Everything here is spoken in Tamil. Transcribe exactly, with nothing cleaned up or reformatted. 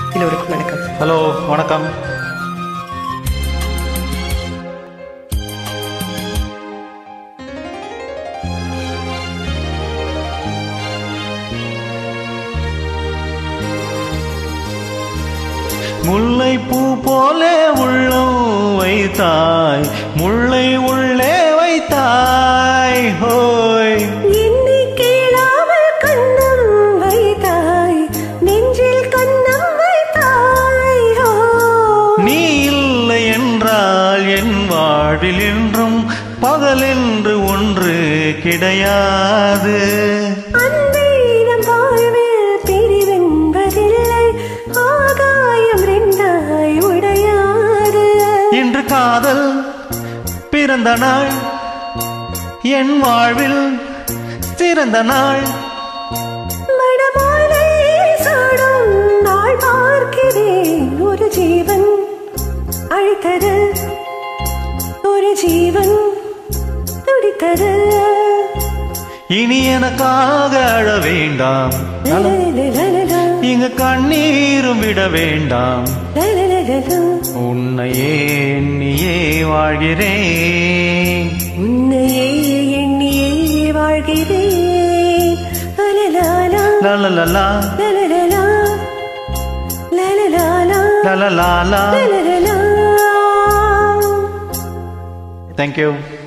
எல்லோருக்கும் வணக்கம். ஹலோ, வணக்கம். முல்லை பூ போலே உள்ளம் வைத்தாய், முல்லை உள்ளே வைத்தாய். ஹோய் என்னை கேளாமல் கண்ணம் வைத்தாய், நெஞ்சில் கண்ணம் வைத்தாய். நீ இல்லை என்றால் என் வாழ்வில் என்றும் பகல் என்று ஒன்று கிடையாது. இன்று காதல் பிறந்த நாள், என் வாழ்வில் சிறந்த நாள். நாள் பார்க்கிறேன், ஒரு ஜீவன் அழைத்தது, ஒரு ஜீவன் துடித்தது. இனி எனக்காக அழ வேண்டாம், இங்கு கண்ணீரும் விட வேண்டாம். உன்னையே எண்ணியே வாழ்கிறேன், உன்னையே எண்ணியே வாழ்கிறேன். லலலாலா லலலலா லலலலா லலலாலா. லலலலா. Thank you.